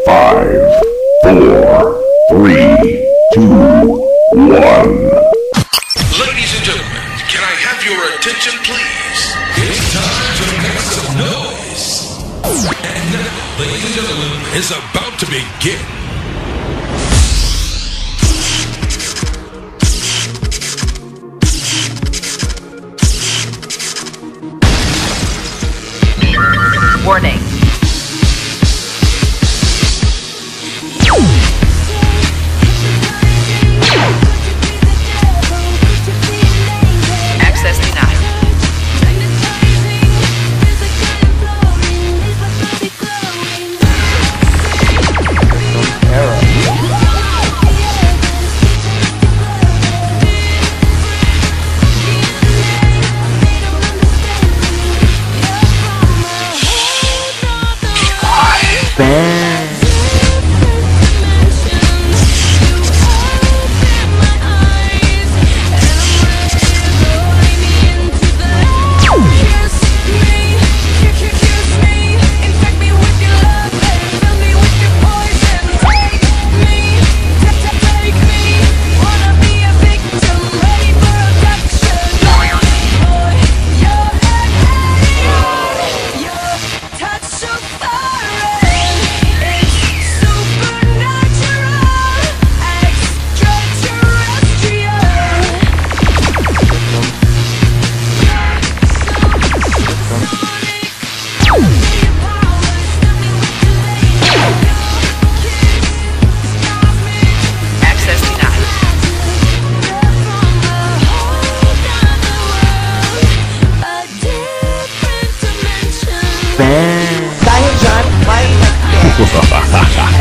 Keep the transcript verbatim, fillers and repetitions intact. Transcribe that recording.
Five, four, three, two, one. Ladies and gentlemen, can I have your attention, please? It's time to make some noise. And now, ladies and gentlemen, is about to begin. Warning. Access denied. Dahil dyan, may nag-text